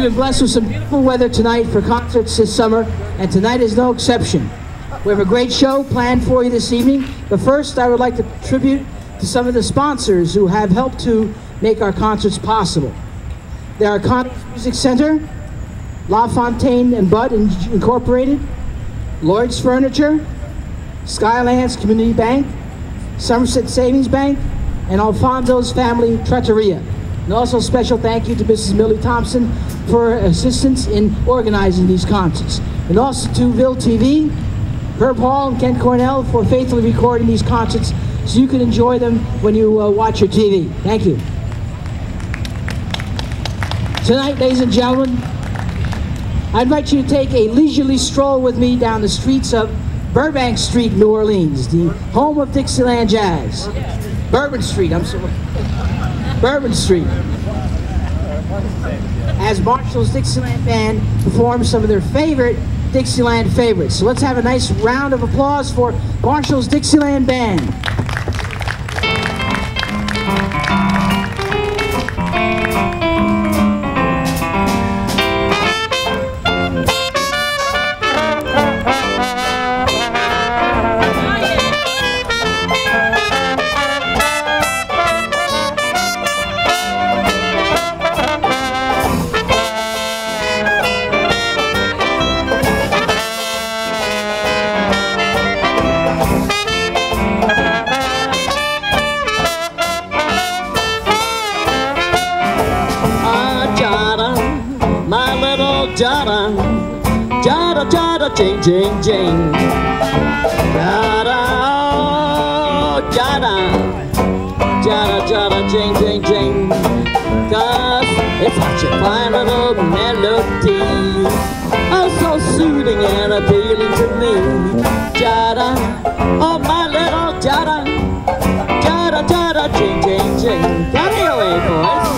been blessed with some beautiful weather tonight for concerts this summer, and tonight is no exception. We have a great show planned for you this evening, but first I would like to tribute to some of the sponsors who have helped to make our concerts possible. There are Connor's Music Center, La Fontaine and Bud Incorporated, Lloyd's Furniture, Skylands Community Bank, Somerset Savings Bank, and Alfonso's Family Trattoria. And also special thank you to Mrs. Millie Thompson for her assistance in organizing these concerts. And also to Ville TV, Herb Hall and Ken Cornell for faithfully recording these concerts so you can enjoy them when you watch your TV. Thank you. Tonight, ladies and gentlemen, I invite you to take a leisurely stroll with me down the streets of Burbank Street, New Orleans, the home of Dixieland Jazz. Bourbon Street, I'm sorry. Bourbon Street. As Marshall's Dixiland Band performs some of their favorite Dixieland favorites. So let's have a nice round of applause for Marshall's Dixiland Band. Jada, jada, jada, jing, jing, jing. Jada, oh, jada, jada, jada, jing, jing, jing. 'Cause it's such a fine little melody, oh, so soothing and appealing to me. Jada, oh, my little jada, jada, jada, jing, jing, jing. Come here, way, boys.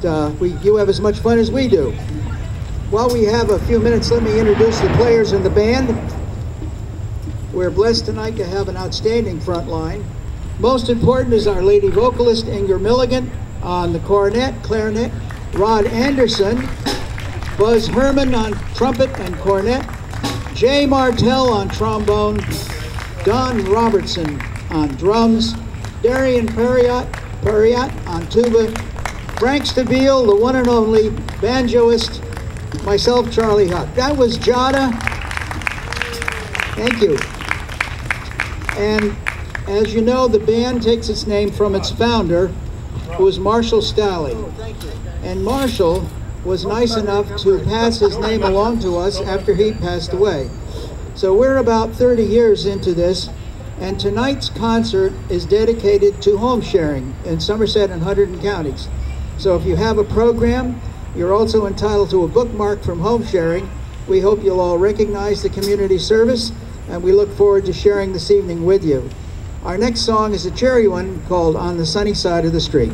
you have as much fun as we do. While we have a few minutes, let me introduce the players in the band. We're blessed tonight to have an outstanding front line. Most important is our lady vocalist, Inger Milligan, on the cornet, clarinet, Rod Anderson, Buzz Herman on trumpet and cornet, Jay Martell on trombone, Don Robertson on drums, Darian Perriott on tuba, Frank Stabile, the one and only banjoist, myself, Charlie Huck. That was Jada. Thank you. And as you know, the band takes its name from its founder, who was Marshall Stalley. And Marshall was nice enough to pass his name along to us after he passed away. So we're about 30 years into this, and tonight's concert is dedicated to home sharing in Somerset and Hunterdon counties. So if you have a program, you're also entitled to a bookmark from home sharing. We hope you'll all recognize the community service, and we look forward to sharing this evening with you. Our next song is a cheery one called On the Sunny Side of the Street.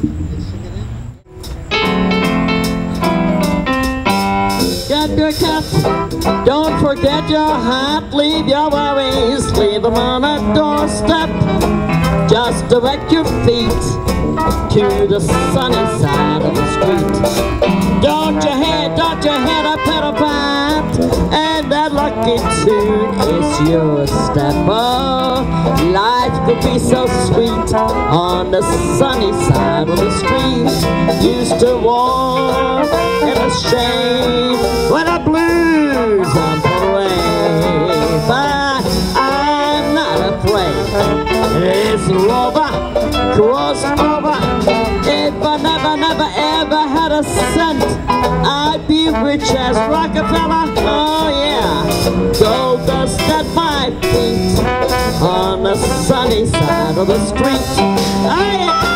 Get your cap, don't forget your hat, leave your worries, leave them on a doorstep. Just direct your feet to the sunny side of the street. Don't you hear a pedal pat, and that lucky tune is your step. Oh, life could be so sweet on the sunny side of the street. Used to walk in a shade when the blues on parade, but I'm not afraid. It's over, cross over. If I never ever had a cent, I'd be rich as Rockefeller. Oh yeah, gold dust at my feet on the sunny side of the street. Oh yeah.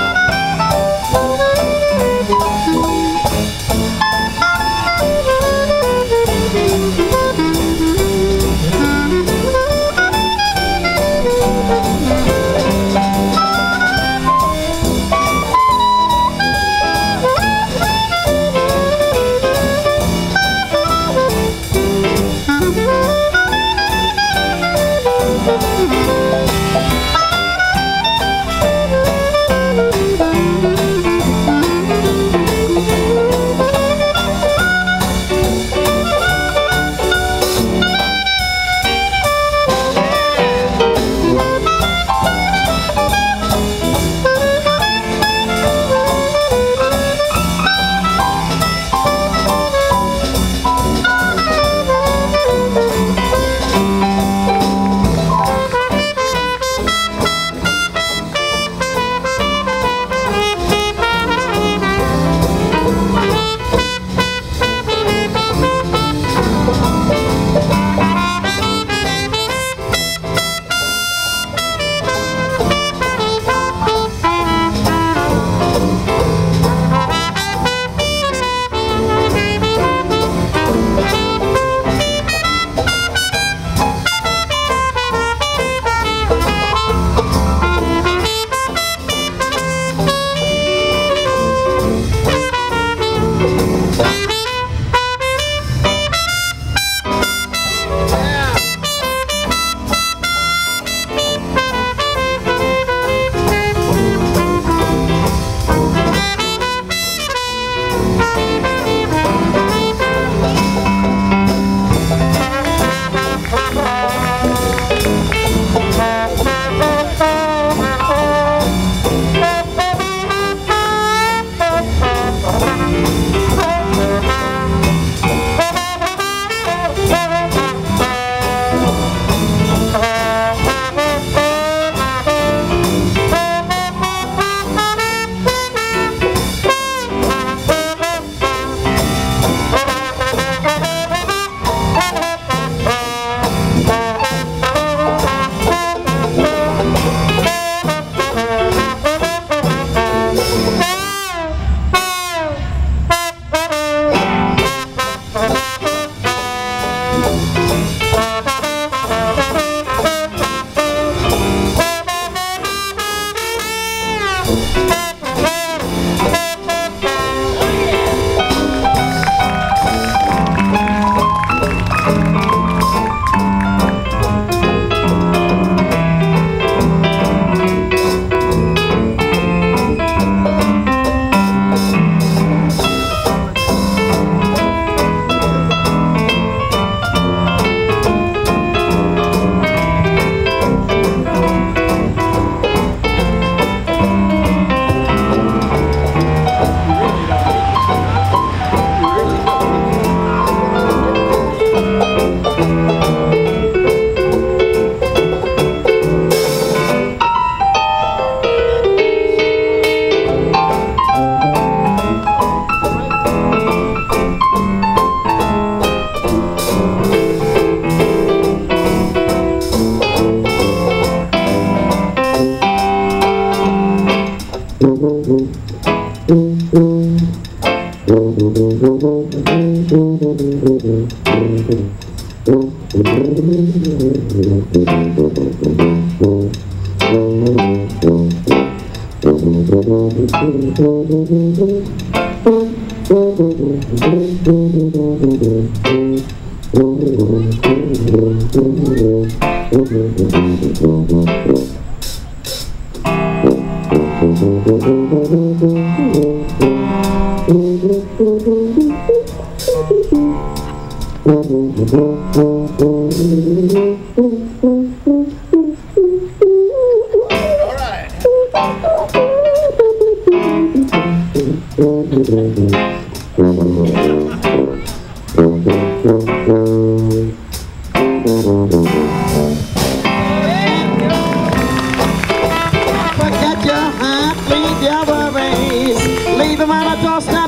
Forget your heart, leave your worries, leave them on a doorstep.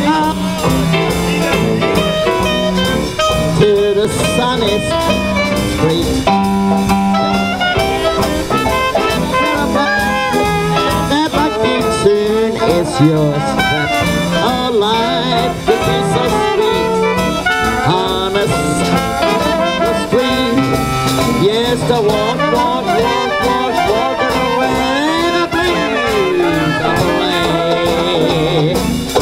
To the sunny street. That lucky tune is yours. Oh, life could be so sweet. Honest, was free. Yes, to walk, walking away the blues away.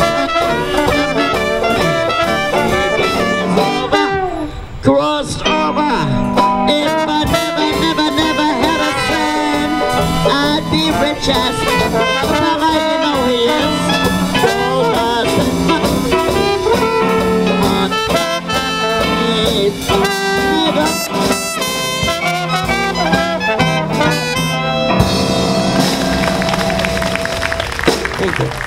Crossed over. If I never had a cent, I'd be rich as the fella you know he is. So Thank you.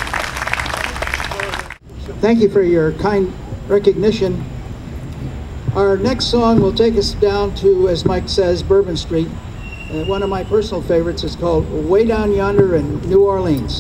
Thank you for your kind recognition. Our next song will take us down to, as Mike says, Bourbon Street. One of my personal favorites is called Way Down Yonder in New Orleans.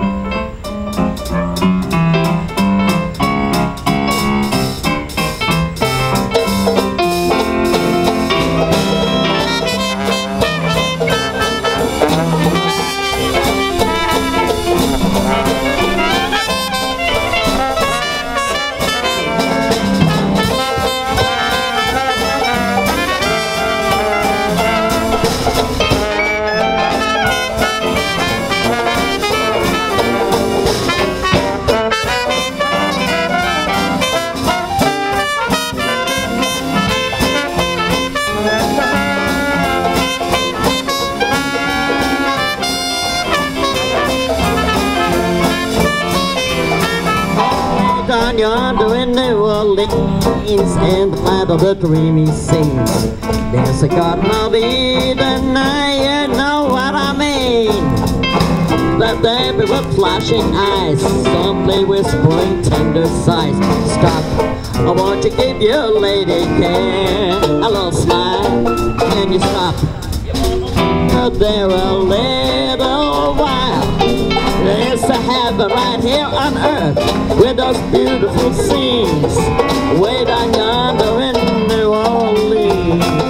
Down yonder in New Orleans, in the land of the dreamy seas, there's a garden of Eden, you know what I mean. That baby with flashing eyes, softly whispering tender sighs. Stop, I want to give you lady care, a little smile, can you stop? There a little while. There's a heaven right here on earth with those beautiful scenes way down yonder in New Orleans.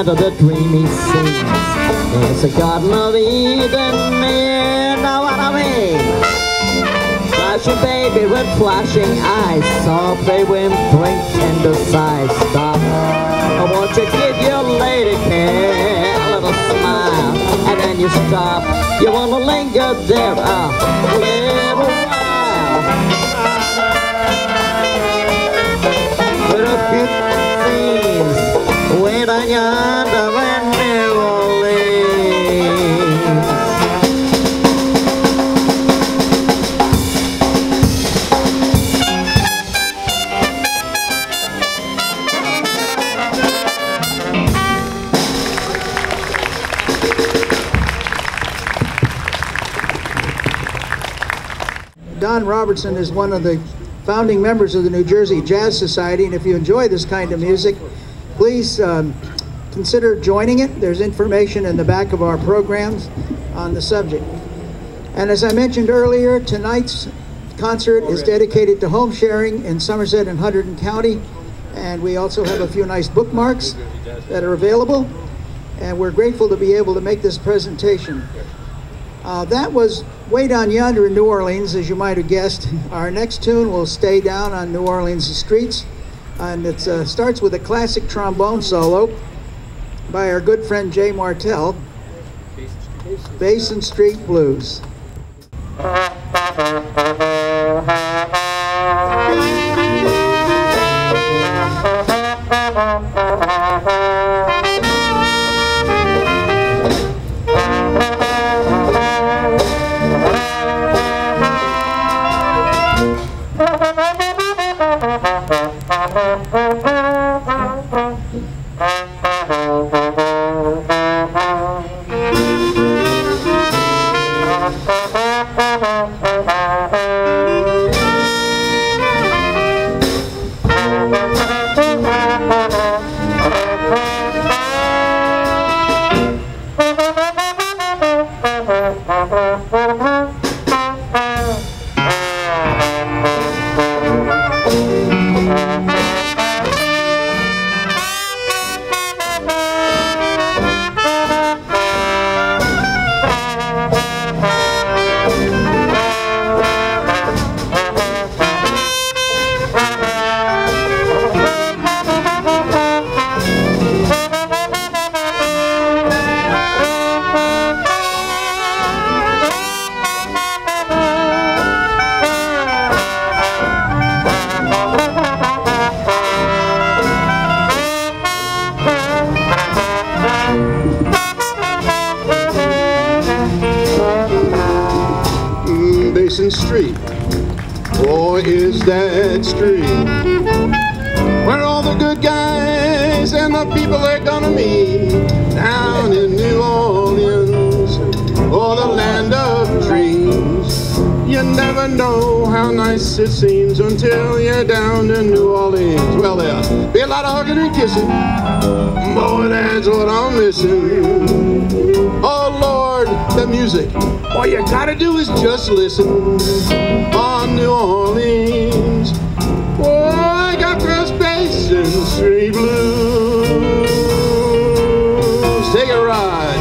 under the dreamy seas. It's a Garden of Eden, you know what I mean? Flashing baby with flashing eyes, soft they whimpering tender sighs. Stop, I want to give your lady care a little smile, and then you stop. You want to linger there a little while. With a few scenes, way down yonder in New Orleans. Don Robertson is one of the founding members of the New Jersey Jazz Society, and if you enjoy this kind of music, please consider joining it. There's information in the back of our programs on the subject. And as I mentioned earlier, tonight's concert is dedicated to home sharing in Somerset and Hunterdon County, and we also have a few nice bookmarks that are available, and we're grateful to be able to make this presentation. That was Way Down Yonder in New Orleans, as you might have guessed. Our next tune will stay down on New Orleans streets, and it starts with a classic trombone solo by our good friend Jay Martell, Basin Street Blues. Street, boy, is that street where all the good guys and the people are gonna meet down in New Orleans, or the land of dreams. You never know how nice it seems until you're down in New Orleans. Well, there'll be a lot of hugging and kissing, boy, that's what I'm missing. Oh Lord, the music, all you gotta do is just listen. On New Orleans, boy, I got those Basin Street Blues. Take a ride.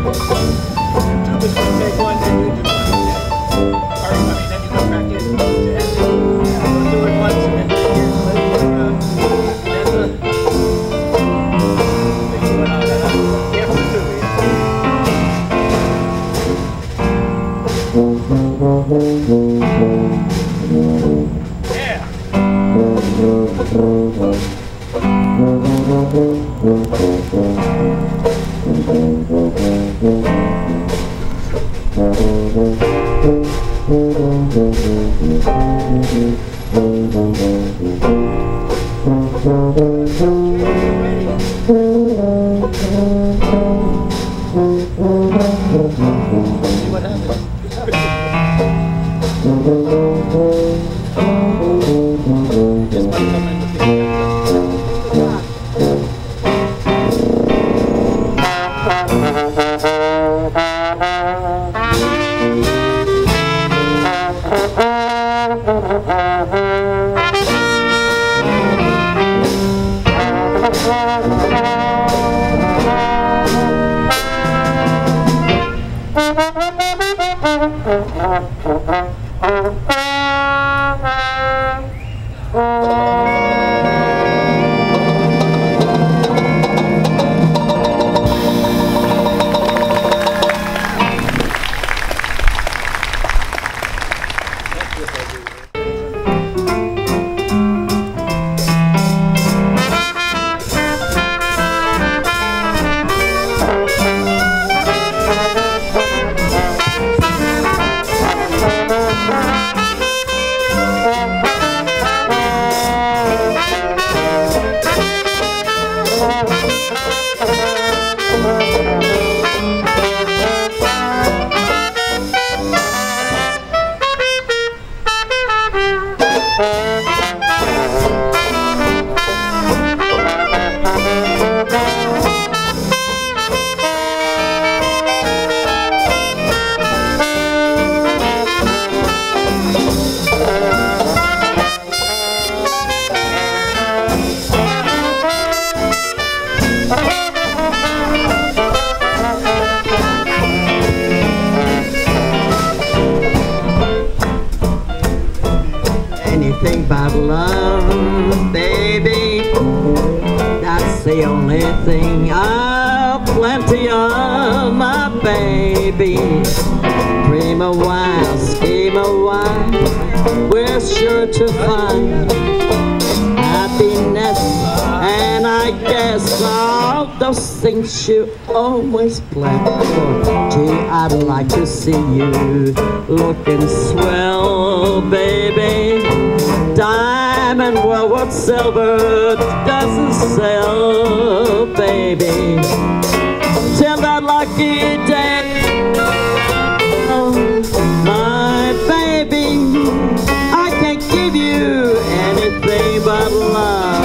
Take one, then you do one. Or, I mean, then you go back in to end it. Go do it once and then do it again. Anything but love, baby, that's the only thing I've plenty of, my baby. Dream a while, scheme a while, we're sure to find happiness, and I guess all those things you always plan for. Gee, I'd like to see you looking swell, baby. Diamond, well, what silver doesn't sell, baby. Till that lucky day, oh, my baby, I can't give you anything but love.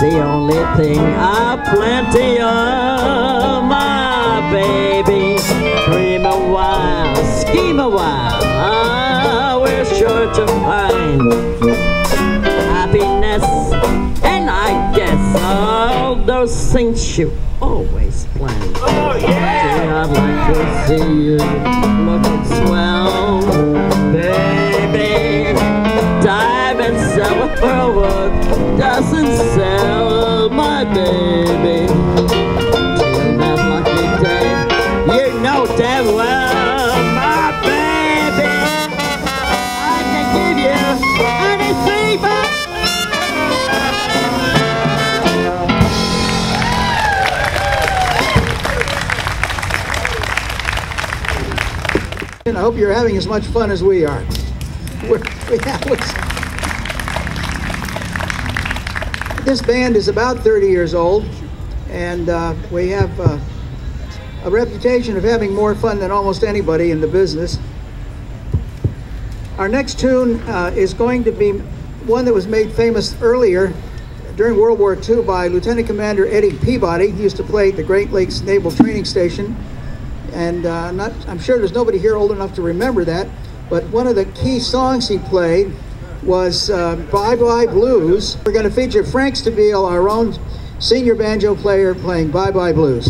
the only thing I've plenty of, my baby. Dream a while, scheme a while, we're sure to find happiness, and I guess all those things you always plan. Oh, yeah! I'd like to see you looking swell, baby. Diamond silver work doesn't sell, my baby. Till that lucky day, you know damn well, my baby, I can give you anything but. I hope you're having as much fun as we are. This band is about 30 years old, and we have a reputation of having more fun than almost anybody in the business. Our next tune is going to be one that was made famous earlier during World War II by Lieutenant Commander Eddie Peabody. He used to play at the Great Lakes Naval Training Station. And I'm sure there's nobody here old enough to remember that, but one of the key songs he played was Bye Bye Blues. We're going to feature Frank Stabile, our own senior banjo player, playing Bye Bye Blues.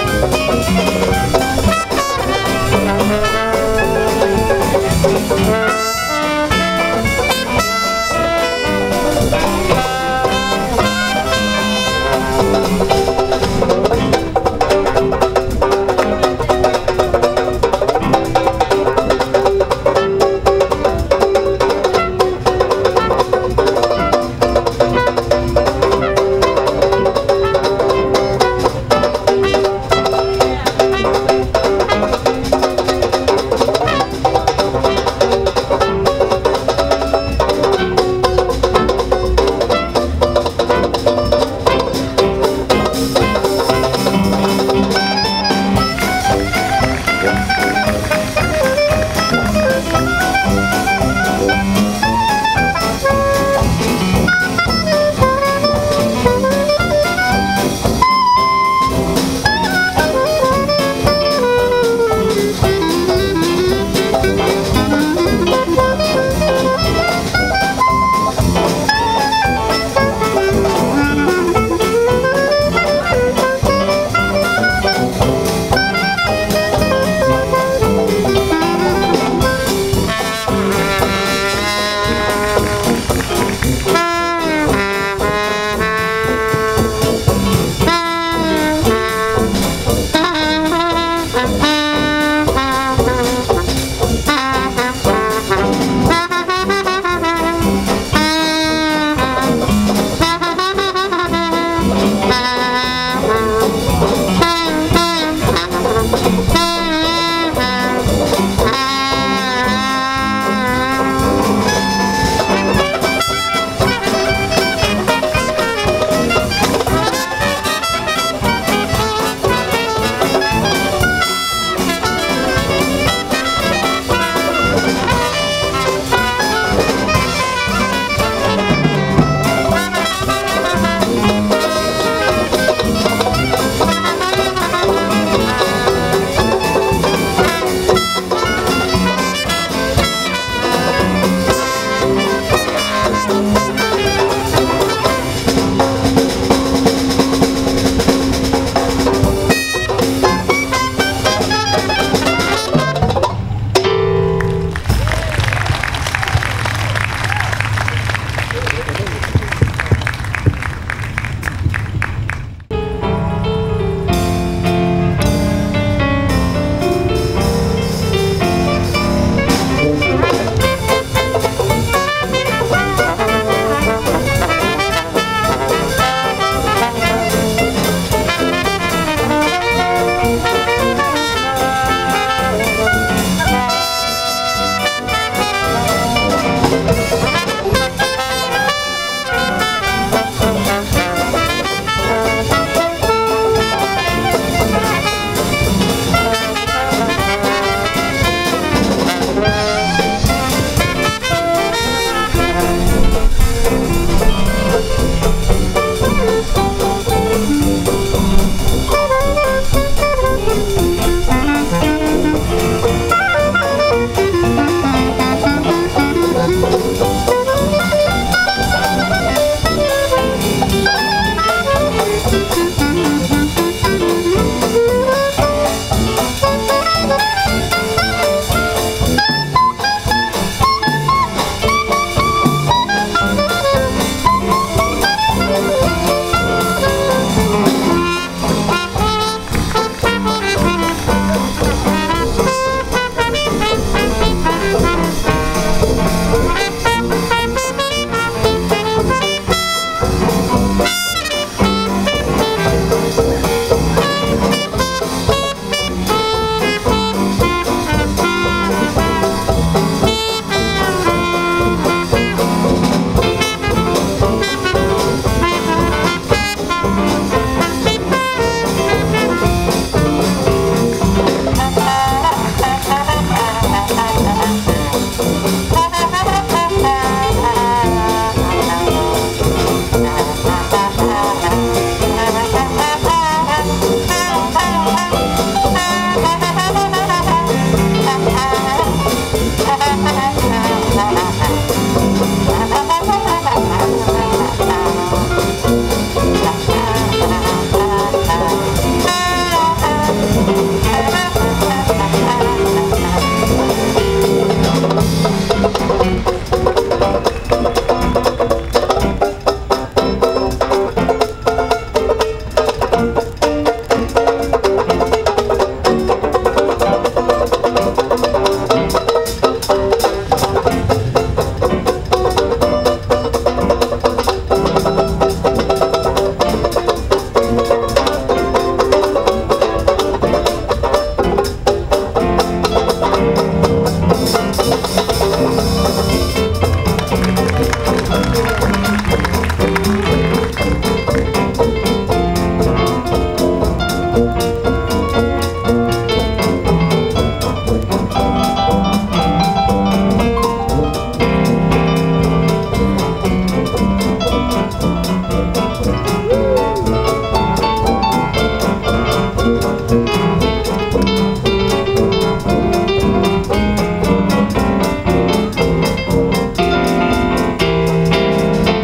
Thank you.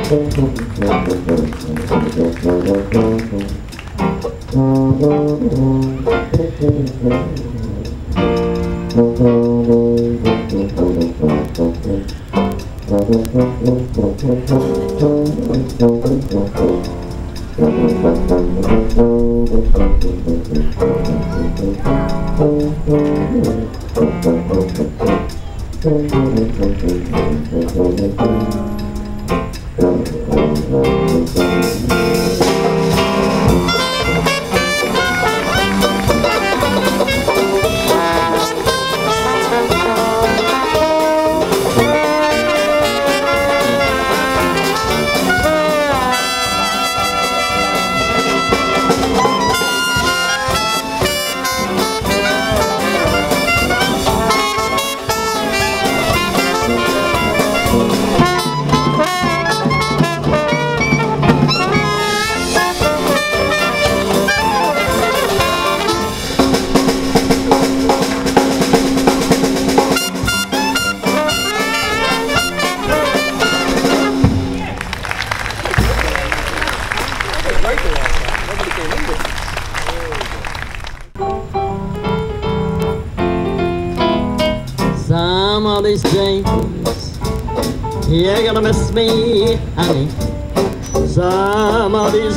Some of these days you're gonna miss me, honey. Some of these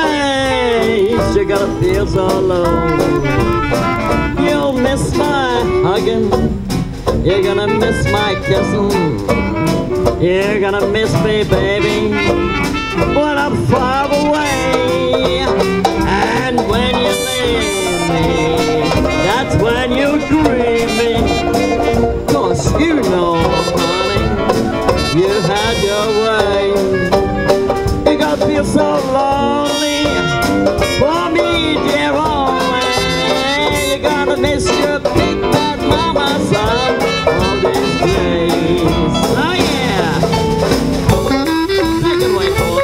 days you're gonna feel so alone. You'll miss my hugging, you're gonna miss my kissing, you're gonna miss me, baby, when I'm far away. And when you leave me, that's when you grieve me. 'Cause you know, honey, you had your way. You're gonna feel so lonely for me, dear, only. You're gonna miss your big bad mama son all these days. Oh yeah! Take it away, boy.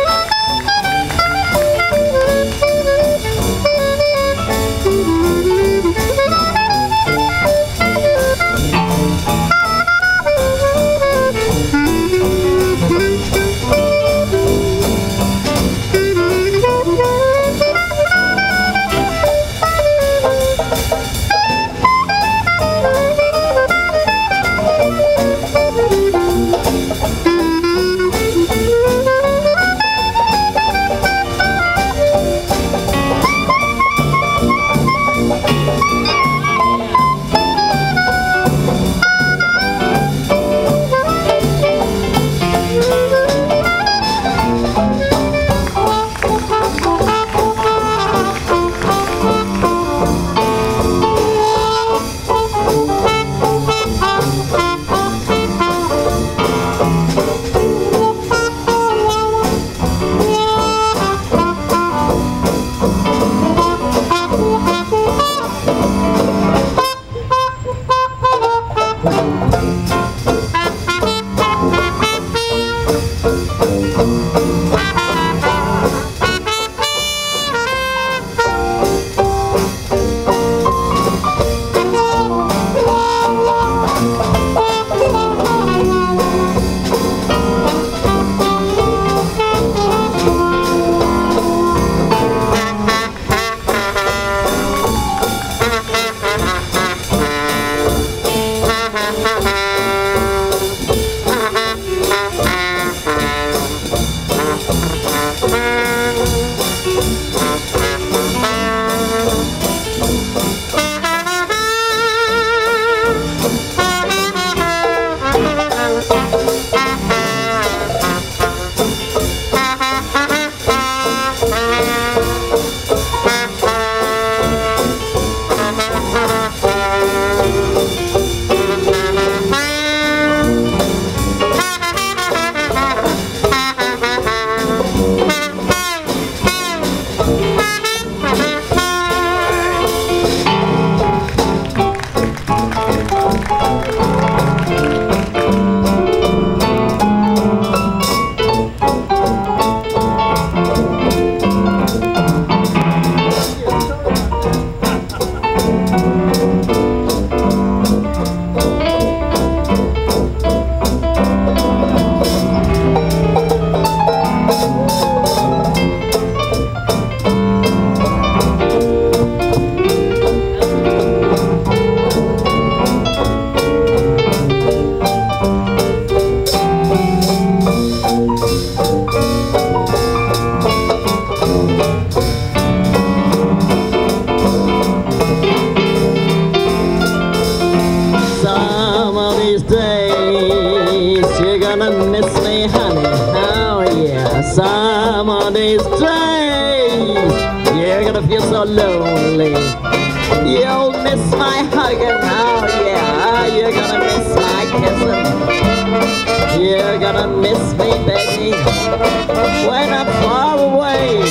Some of these days you're gonna miss me, honey. Oh yeah. Some of these days you're gonna feel so lonely. You'll miss my hugging. Oh yeah. You're gonna miss my kissing. You're gonna miss me, baby, when I'm far away.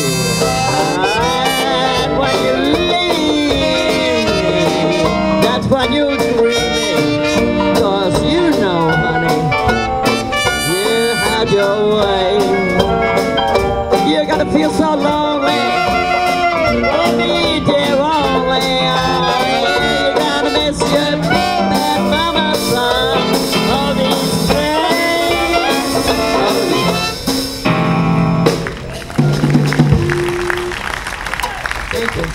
And when you leave me, that's when you dream me. 'Cause you know, honey, you had your way. You're gonna feel so lonely. For me, dear, only you're gonna miss your bad mama, son. All these days. Thank you.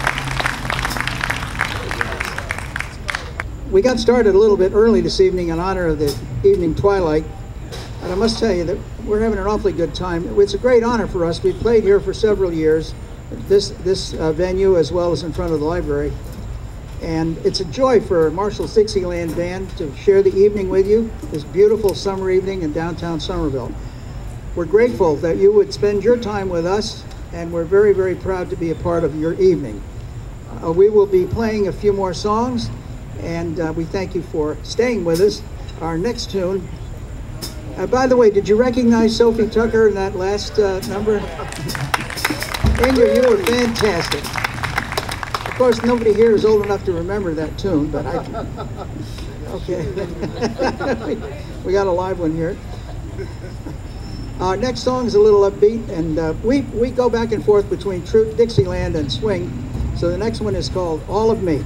We got started a little bit early this evening in honor of the evening twilight, and I must tell you that we're having an awfully good time. It's a great honor for us. We've played here for several years, this venue as well as in front of the library, and it's a joy for Marshall's Dixieland Band to share the evening with you, this beautiful summer evening in downtown Somerville. We're grateful that you would spend your time with us, and we're very, very proud to be a part of your evening. We will be playing a few more songs, and we thank you for staying with us. Our next tune, by the way, did you recognize Sophie Tucker in that last number? Inga, you were fantastic. Of course, nobody here is old enough to remember that tune, but I can. Okay. We got a live one here. Our next song is a little upbeat, and we go back and forth between true Dixieland and swing. So the next one is called All of Me.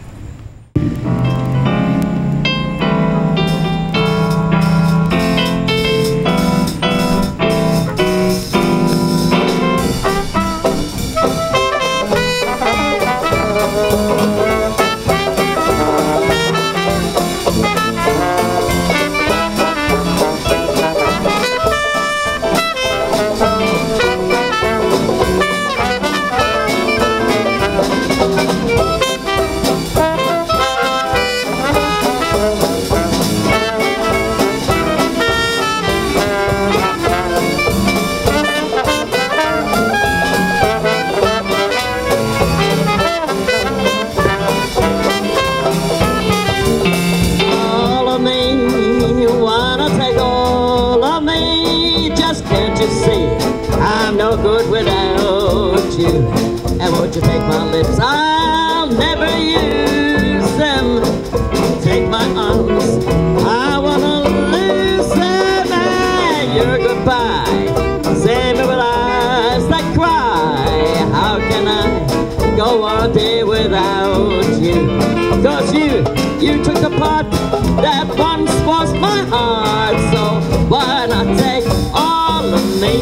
Good without you. And won't you take my lips? I'll never use them. Take my arms, I wanna lose them. And your goodbye, save me with eyes that cry. How can I go all day without you? 'Cause you took the part that once was my heart. So why not take all of me?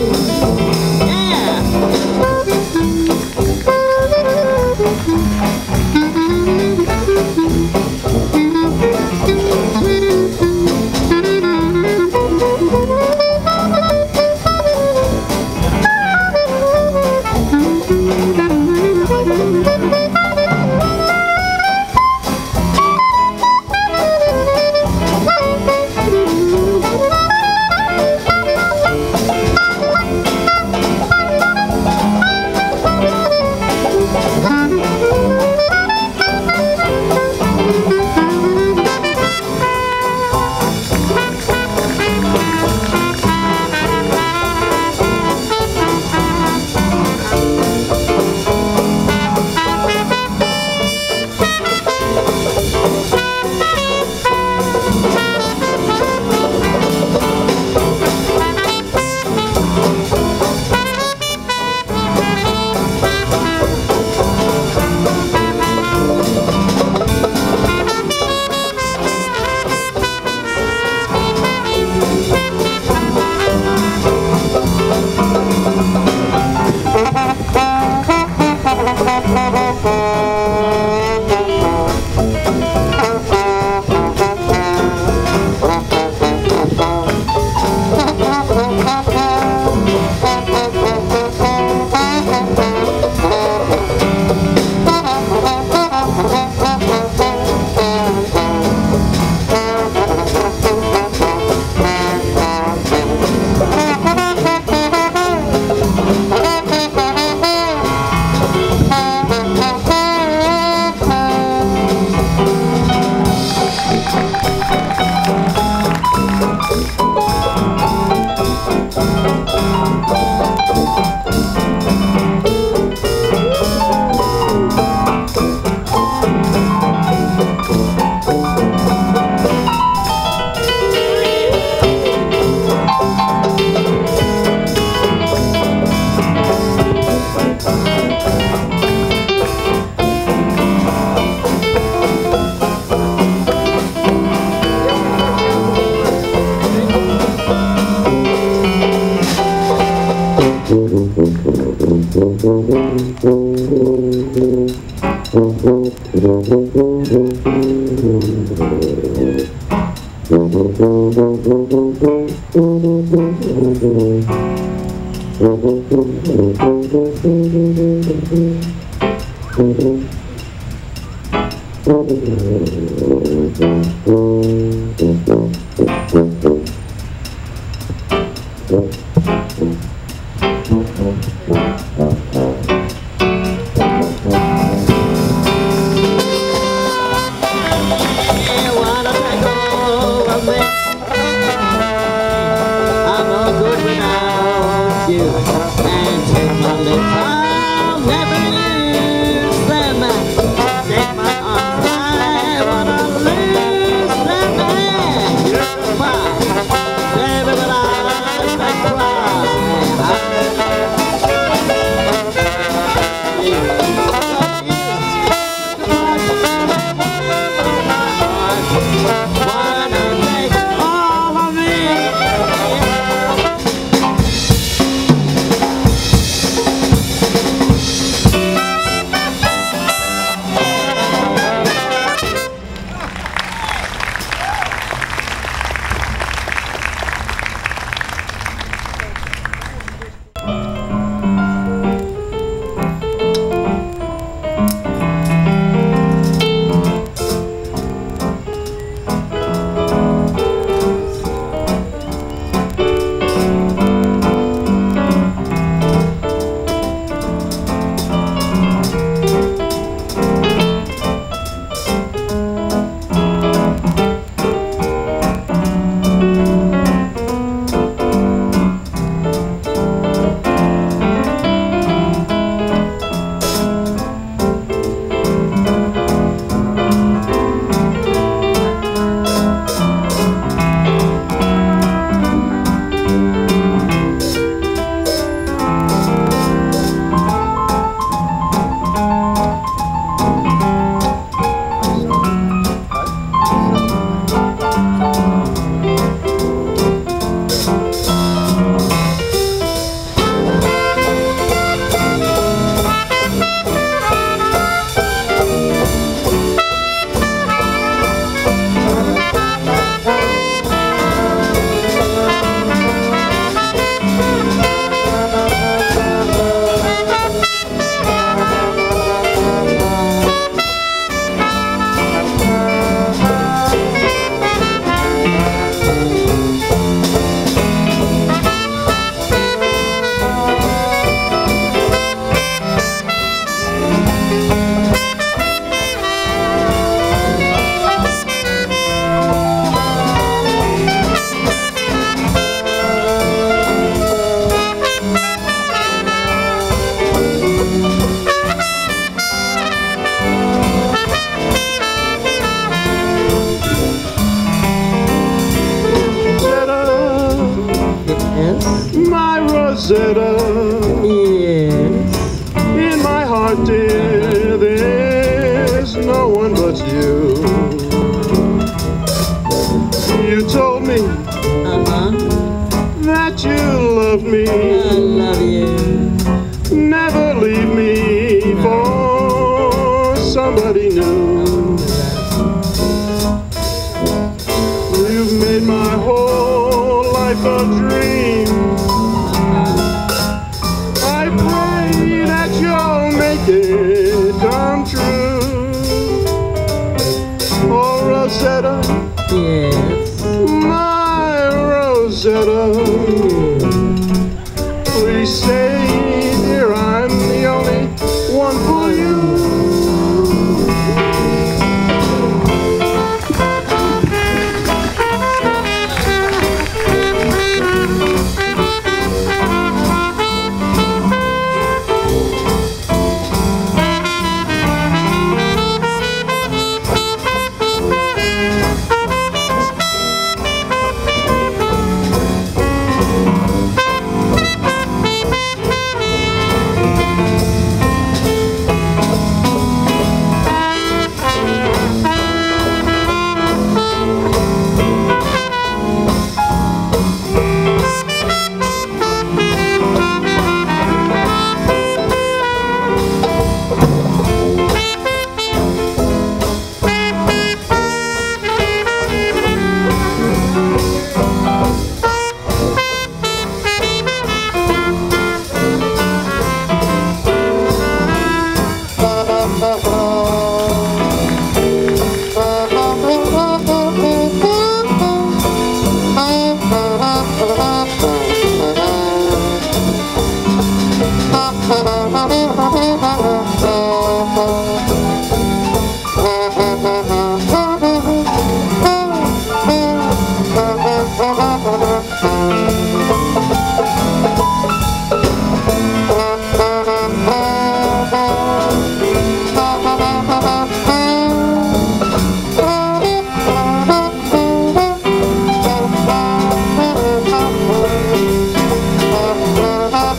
Rosetta. Yes. In my heart, dear, there's no one but you. You told me that you love me. I love you. Never leave me for somebody new. You've made my whole life a dream. I pray that you'll make it come true. Oh, Rosetta. Yes. My Rosetta. Please stay, dear, I'm the only one for you.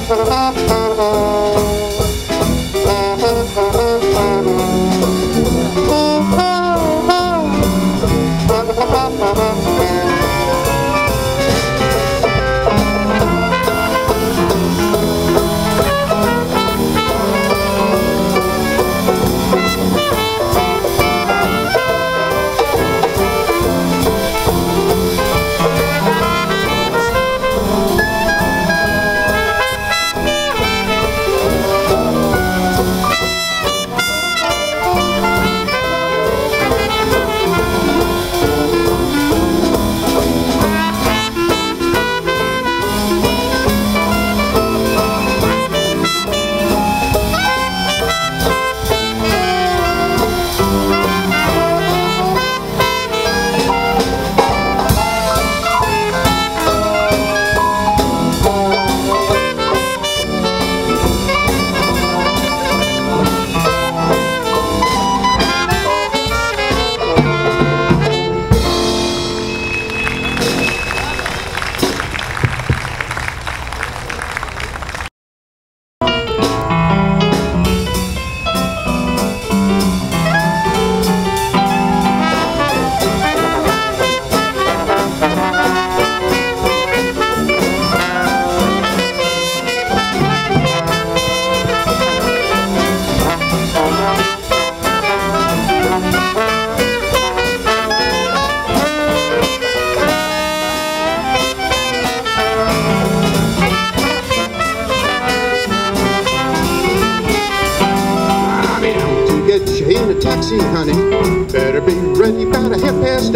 taxi, honey. Better be ready by the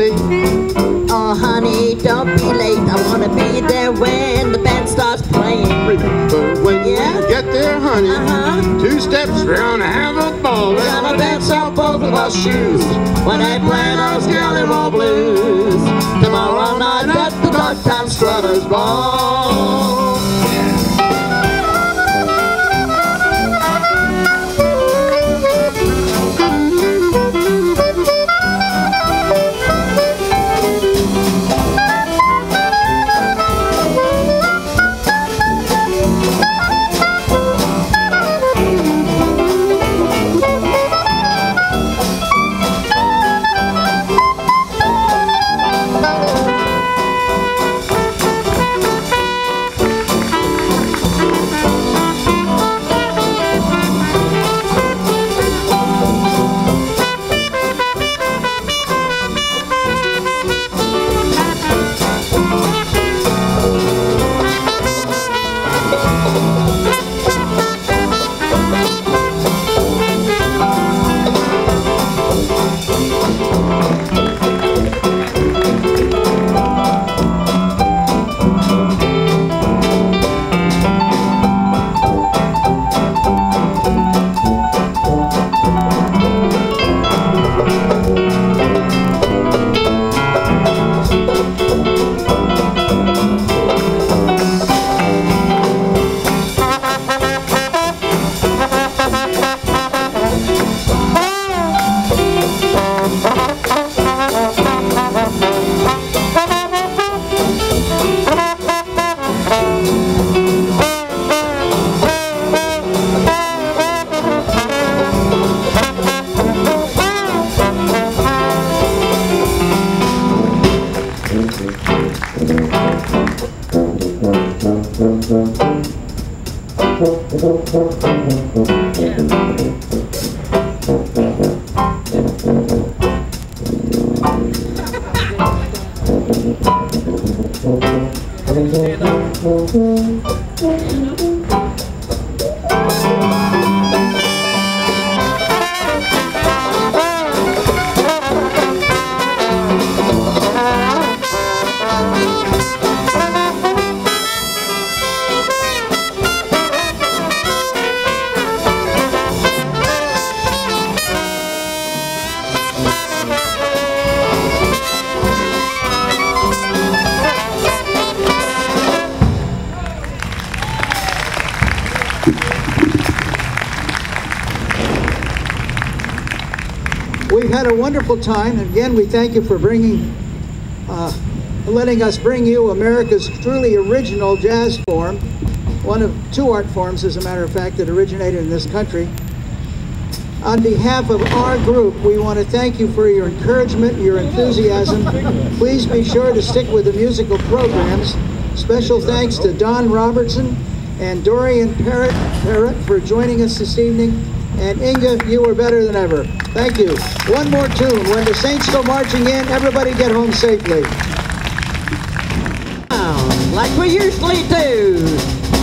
8:30. Oh, honey, don't be late. I want to be there when the band starts playing. Remember when you get there, honey, 2 steps, we're gonna have a ball. We're gonna dance out both of our shoes when they play those Gilmore blues. Tomorrow night at the Dogtown Strutters Ball. We've had a wonderful time. Again, we thank you for letting us bring you America's truly original jazz form. one of two art forms, as a matter of fact, that originated in this country. On behalf of our group, we want to thank you for your encouragement, your enthusiasm. Please be sure to stick with the musical programs. Special thanks to Don Robertson and Dorian Parrott for joining us this evening. And Inga, you were better than ever. Thank you. One more tune. When the Saints go marching in, everybody get home safely. Like we usually do.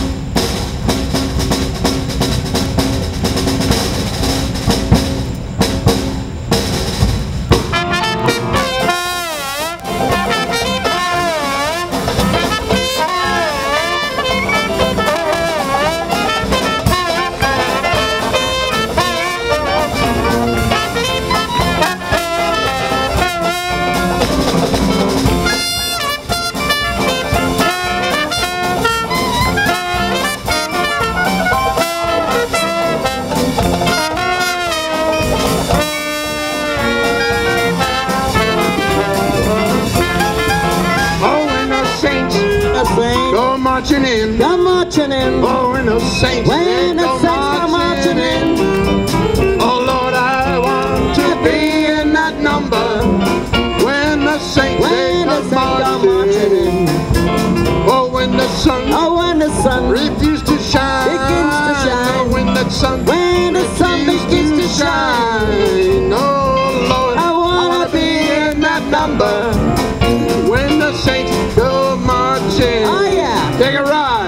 Marching in, come marching in. Oh, when the Saints, when the Saints come marching in. Oh Lord, I want to be in that number. When the Saints, come marching in. Oh, when the sun, refused to shine. Oh, when the sun, begins to shine. Oh Lord, I wanna be in that number. When the Saints go marching. Oh yeah. Take a ride.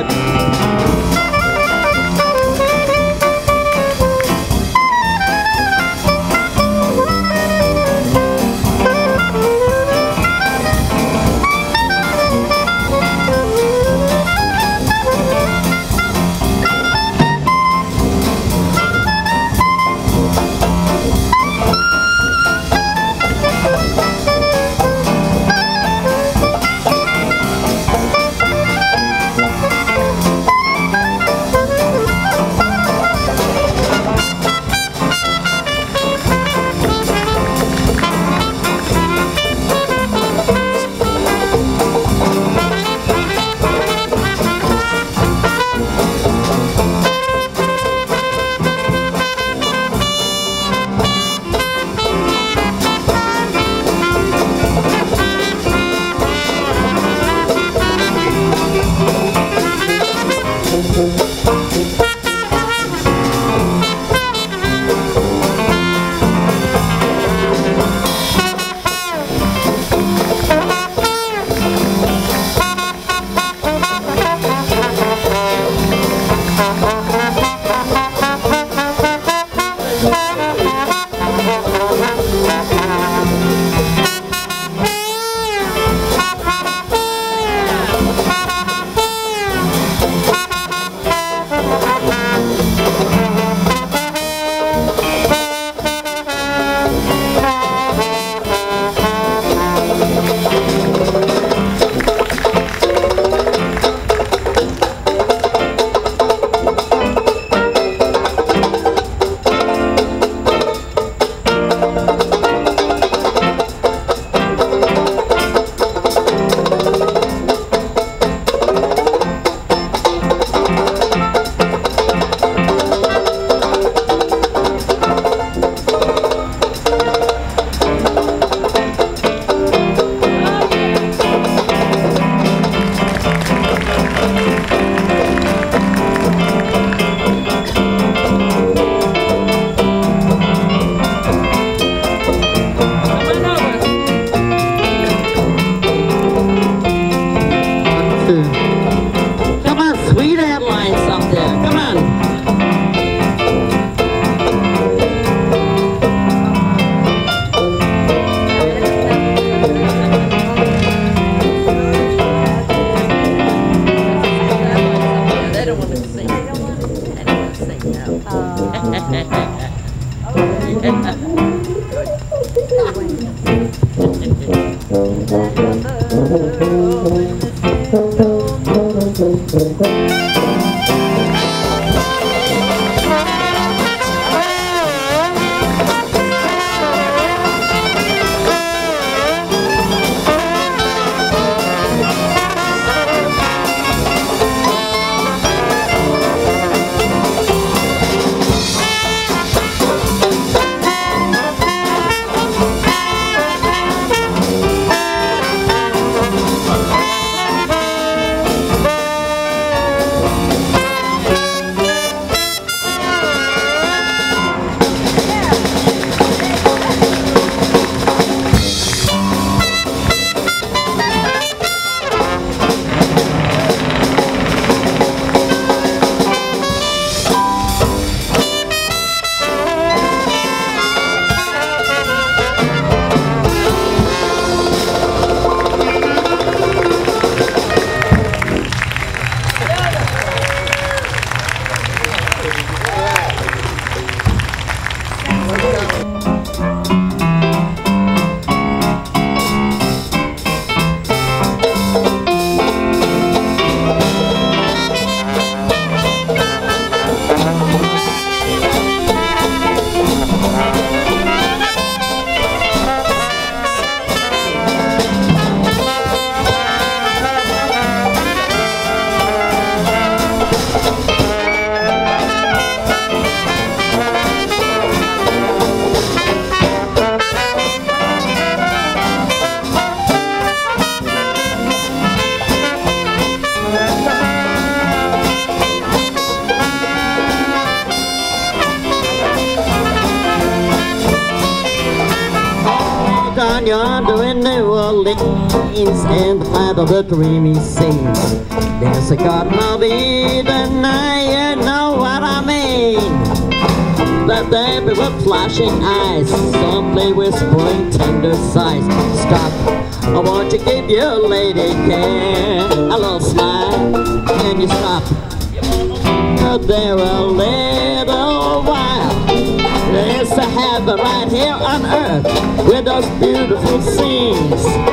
lanes and the plant of the dreamy scenes. There's a garden of Eden, you know what I mean. That baby with flashing eyes, softly whispering tender sighs. Stop, I want to give your lady care. A little smile, and you stop. There a little while. There's a heaven right here on earth with those beautiful scenes.